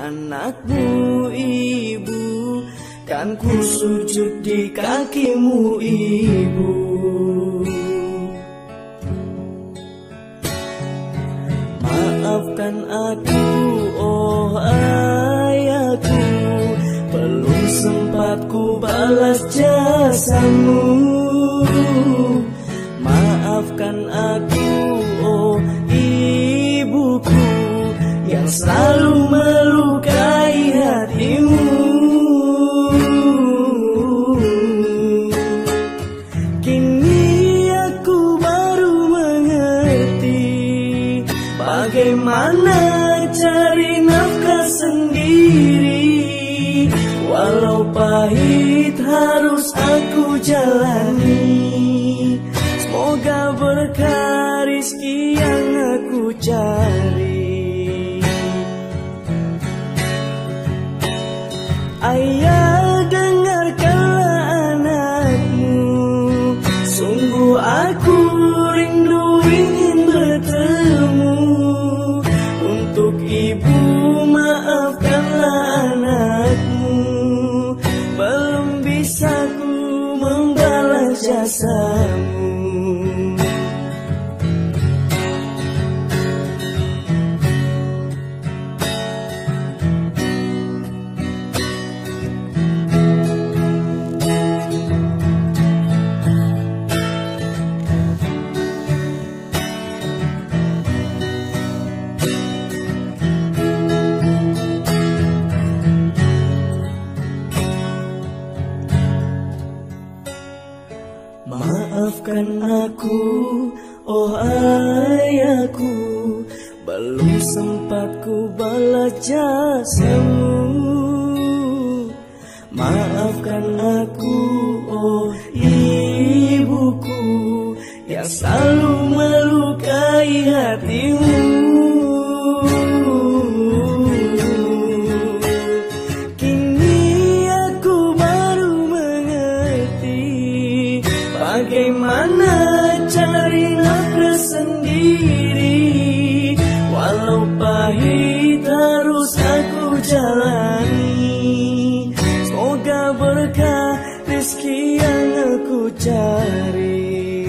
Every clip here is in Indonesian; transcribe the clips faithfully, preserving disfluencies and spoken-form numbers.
anakmu ibu, kan ku sujud di kakimu ibu. Maafkan aku oh ayahku, belum sempat ku balas jasamu. Maafkan aku oh ibuku, yang selalu melukai hatimu. Kini aku baru mengerti bagaimana cari nafkah sendiri. Walau pahit harus aku jalani, semoga berkah rizki yang aku cari. Ayah, dengarkanlah anakmu, sungguh aku rindu ingin bertemu. Untuk ibu maafkanlah anakmu, belum bisa ku membalas jasamu. Maafkan aku, oh ayahku, belum sempat ku balas jasamu. Maafkan aku, oh ibuku, yang selalu melukai hatimu. Bagaimana cari nafkah sendiri, walau pahit harus aku jalani. Semoga berkah rezeki yang aku cari.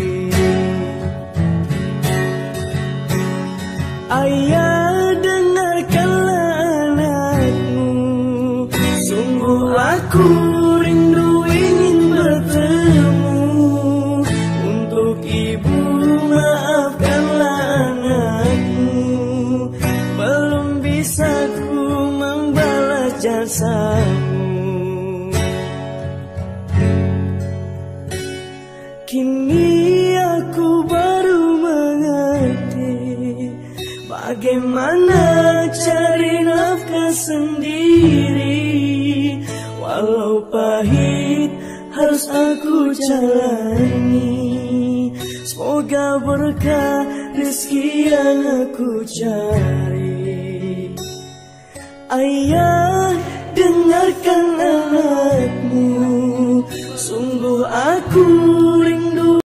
Ayah, dengarkanlah anakmu, sungguh aku rindu ingin bertemu. Ibu maafkanlah anakmu, belum bisa ku membalas jasamu. Kini aku baru mengerti bagaimana cari nafkah sendiri. Walau pahit harus aku jalani, semoga berkah rezeki yang aku cari. Ayah, dengarkan